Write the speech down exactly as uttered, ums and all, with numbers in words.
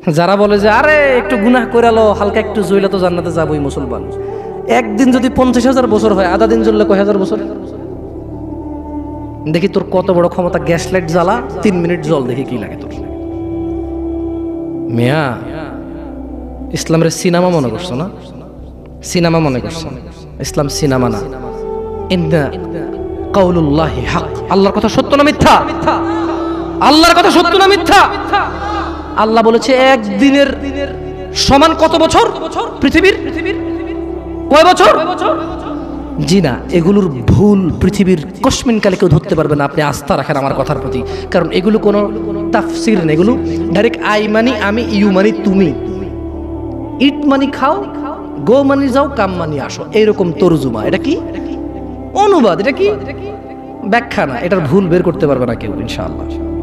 যারা বলে যে আরে একটু গুনাহ করে লো, হালকা একটু জইলে তো জান্নাতে যাবোই মুসলমান, একদিন যদি পঞ্চাশ হাজার বছর হয়, আধা দিন জ্বললে কয় হাজার বছর? দেখি তোর কত বড় ক্ষমতা, গ্যাস লাইট জ্বালা, তিন মিনিট জল, দেখি কি লাগে তোর। মিয়া ইসলামের সিনেমা মনে করছো না? সিনেমা মনে করছো? ইসলাম সিনেমা না। ইন্না কাউলুল্লাহি হক, আল্লাহর কথা সত্য না মিথ্যা? আল্লাহর কথা সত্য না মিথ্যা? আল্লাহ বলেছে একদিনের সমান কত বছর পৃথিবীর? কয় বছর? জি না, এগুলোর ভুল পৃথিবীর কসমিন কালে কেউ ধরতে পারবে না। আপনি আস্থা রাখেন আমার কথার প্রতি, কারণ এগুলো কোনো তাফসির না, এগুলো ডাইরেক্ট আই মানি আমি, ইউ মানি তুমি, ইট মানি খাও, গো মানি যাও, কাম মানি আসো, এইরকম তরজুমা। এটা কি অনুবাদ? এটা কি ব্যাখ্যা না। এটার ভুল বের করতে পারবে না কেউ ইনশাআল্লাহ।